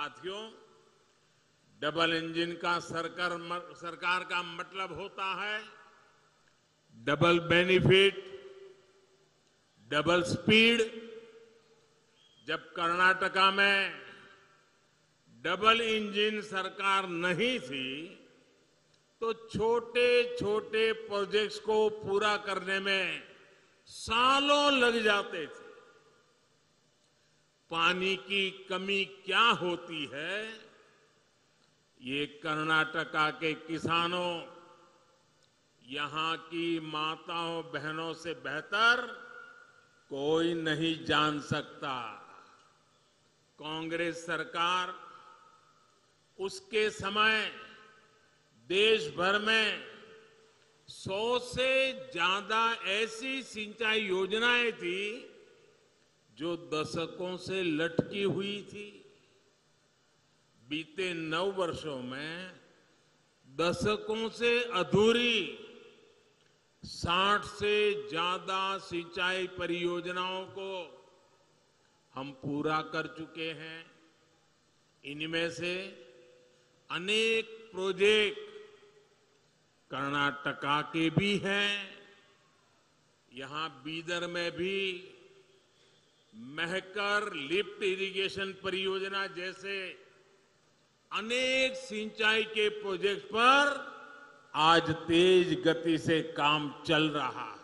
साथियों, double engine का सरकार का मतलब होता है डबल बेनिफिट, डबल स्पीड। जब कर्नाटका में डबल इंजन सरकार नहीं थी तो छोटे छोटे प्रोजेक्ट्स को पूरा करने में सालों लग जाते थे। पानी की कमी क्या होती है, ये कर्नाटका के किसानों, यहां की माताओं बहनों से बेहतर कोई नहीं जान सकता। कांग्रेस सरकार उसके समय देश भर में 100 से ज्यादा ऐसी सिंचाई योजनाएं थी जो दशकों से लटकी हुई थी। बीते 9 वर्षों में दशकों से अधूरी 60 से ज्यादा सिंचाई परियोजनाओं को हम पूरा कर चुके हैं। इनमें से अनेक प्रोजेक्ट कर्नाटका के भी हैं। यहां बीदर में भी महकर लिफ्ट इरिगेशन परियोजना जैसे अनेक सिंचाई के प्रोजेक्ट पर आज तेज गति से काम चल रहा है।